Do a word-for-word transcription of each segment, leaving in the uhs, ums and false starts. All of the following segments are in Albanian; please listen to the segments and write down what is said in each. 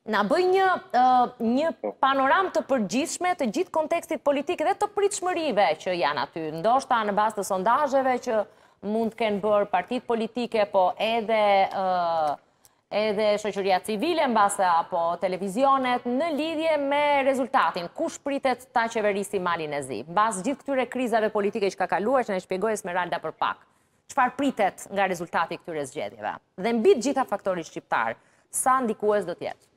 Na bëj një, uh, një panoram të përgjithshme të gjithë kontekstit politik dhe të pritshmërive që janë aty. Ndoshta në bazë të sondazheve që mund të kenë bërë partitë politike, po edhe, uh, edhe shoqëria civile mbase apo televizionet në lidhje me rezultatin. Kush pritet ta qeverisi Malin e Zi? Mbas gjithë këtyre krizave politike që ka kaluar, që ne shpjegoi Esmeralda për pak. Çfarë pritet nga rezultati këtyre zgjedhjeve? Dhe mbi të gjitha faktorit shqiptar, sa ndikues do të jetë?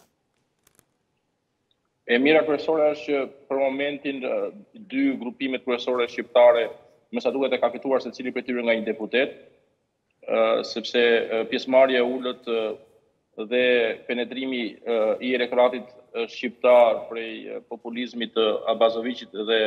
E mira kryesore është që për momentin dy grupimet kryesore shqiptare më sa duket e ka fituar secili prej tyre nga një deputet, sepse pjesëmarrja e ulët dhe penetrimi i elektoratit shqiptar prej populizmit të Abazoviqit dhe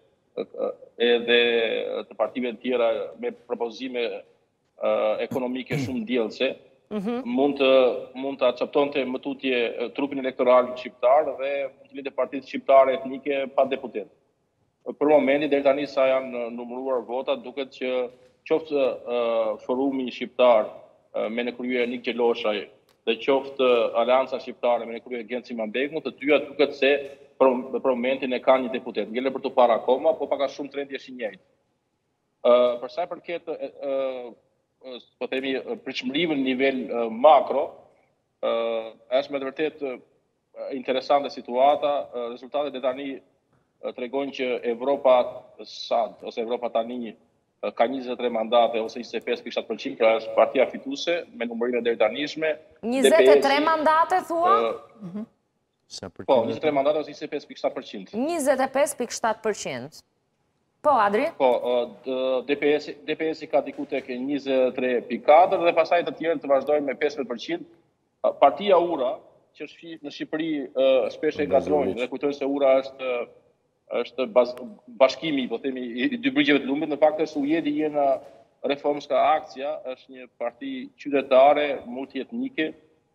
edhe të partive të tjera me propozime ekonomike shumë diellëse, mund të mund të acceptonte më tutje trupin elektoral shqiptar dhe mund të partitë shqiptare etnike pa deputet. Për momentin deri tani sa janë numëruar votat, duket që qoftë uh, forumi shqiptar uh, me në krye Nik Gjeloshaj dhe qoftë uh, Aleanca Shqiptare me në krye Genci Manbekun, të dyja duket se për, për momentin e kanë një deputet. Ngele për të parë akoma, po paka shumë trendi është i njëjtë. Uh, për sa i përket uh, po themi pritshmërive në nivel uh, makro, uh, është me të vërtet uh, interesante situata, uh, rezultatet e tani uh, tregojnë që Evropa S A D ose Evropa tani uh, ka njëzet e tre mandate ose njëzet e pesë pikë shtatë përqind, pra është partia fituese me numërinë e deritanishme. njëzet e tre mandate thua? Uh, mm-hmm. Po, njëzet e tre mandate ose njëzet e pesë pikë shtatë përqind. njëzet e pesë pikë shtatë përqind. Po, Adri? Po, D P S-i ka diku tek njëzet e tre pikë katër dhe pastaj të tjerë të vazhdojnë me pesëdhjetë përqind. Partia Ura, që është në Shqipëri shpesh e gazrojnë dhe kujtojnë se Ura është është bashkimi, po themi, i dy brëgjeve të lumbit, në fakt është Ujedi jena Reformska Akcija, është një parti qytetare, multietnike,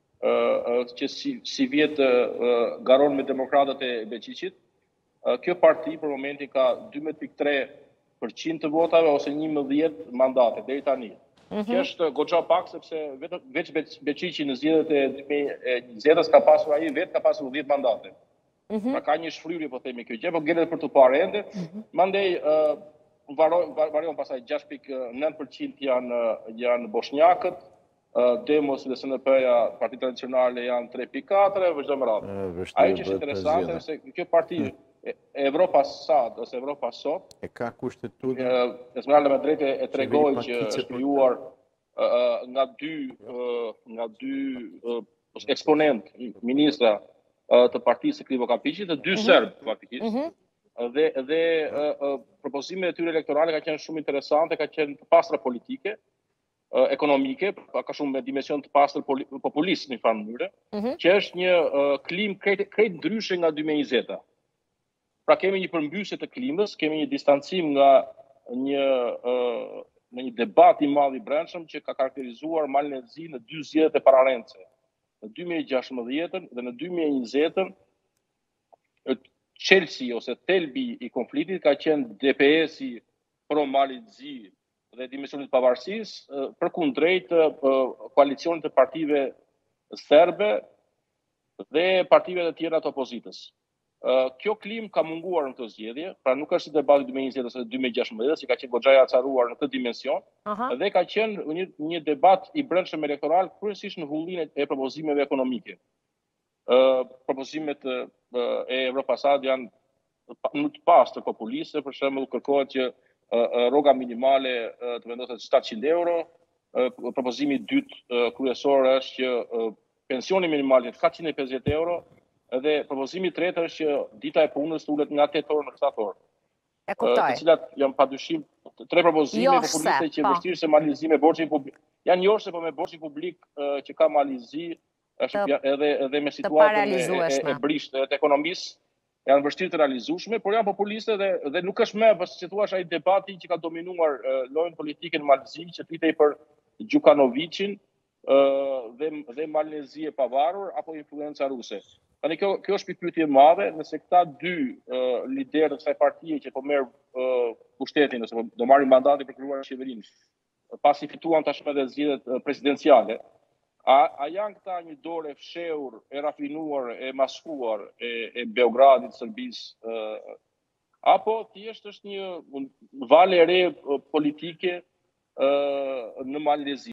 që si, si vjetë garon me demokratët e Beqiqit. Kjo parti për momentin ka dymbëdhjetë pikë tre përqind të votave ose njëmbëdhjetë mandate deri tani. Mm-hmm. Kjo është goxha pak sepse veç Beqiqi në zgjedhjet e dy mijë e njëzet ka pasur ai vetë ka pasur dhjetë mandate. Mm-hmm. Pra ka një shfryrje po themi kjo gjë, po gjelet për të parë ende. Mm-hmm. Mandej uh, varion pasaj gjashtë pikë nëntë përqind janë janë bosnjakët, uh, Demos dhe S N P-ja, Partia Tradicionale janë tre pikë katër, vazhdo me radhë. Ai që është interesante se kjo parti mm. Evropa S A D ose Evropa Sot e ka kushtetuar. Esmeralda me drejtë e tregoi që është krijuar uh, nga dy uh, nga dy uh, eksponent, ministra uh, të partisë së Krivo Kapiqit, të dy mm-hmm. serbë faktikisht. Mm-hmm. Dhe dhe uh, uh, propozimet e tyre elektorale ka qenë shumë interesante, ka qenë të pastra politike, uh, ekonomike, ka shumë me dimension të pastër populist në një farë mënyrë, mm-hmm. që është një uh, klim krejt, krejt ndryshe nga dy mijë e njëzeta. Pra kemi një përmbysje të klimës, kemi një distancim nga një, uh, në një debat i madh i brendshëm që ka karakterizuar Malin e Zi në dy zgjedhjet e pararendse. Në dy mijë e gjashtëmbëdhjetën dhe në dy mijë e njëzetën, çelësi ose thelbi i konfliktit ka qenë D P S-i pro Malin e Zi dhe dimensionit pavarësisë, uh, përkundrejt uh, koalicionit të partive serbe dhe partive të tjera të opozitës. Uh, kjo klim ka munguar në këtë zgjedhje, pra nuk është debati dy mijë e njëzet ose dy mijë e gjashtëmbëdhjetë, si ka qenë goxha e acaruar në këtë dimension, uh-huh. dhe ka qenë një, një debat i brendshëm elektoral kryesisht në hullinë e propozimeve ekonomike. Uh, propozimet uh, e Evropa S A D janë më të pastë populiste, për shembull kërkohet që uh, rroga minimale uh, të vendoset shtatëqind euro, uh, propozimi i dytë uh, kryesor është që uh, pensioni minimal jetë katëqind e pesëdhjetë euro. Dhe propozimi i tretë është që dita e punës ulet nga tetë orë në shtatë orë. E kuptoj. Të cilat janë padyshim tre propozime populiste që vështirë se Malin e Zi me borxhin publik. Janë njërse po me borxhin publik uh, që ka Malin e Zi është të, edhe edhe me situatën e, e, e brisht të ekonomisë janë vështirë të realizueshme, por janë populiste dhe dhe nuk është më pas si thua ai debati që ka dominuar uh, lojën politike në Malin e Zi që flitej për Gjukanovićin uh, dhe dhe Malin e Zi e pavarur apo influenca ruse. Tani kjo, kjo është pikpyetje e madhe, nëse këta dy uh, liderë të kësaj partie që po merr uh, pushtetin ose do marrin mandatin për krijuar qeverinë, pasi fituan tashmë edhe zgjedhjet uh, presidenciale, A, a janë këta një dorë e fshehur, e rafinuar, e maskuar e, e Beogradit, Serbisë, apo thjesht është një valë e re politike në Malezi?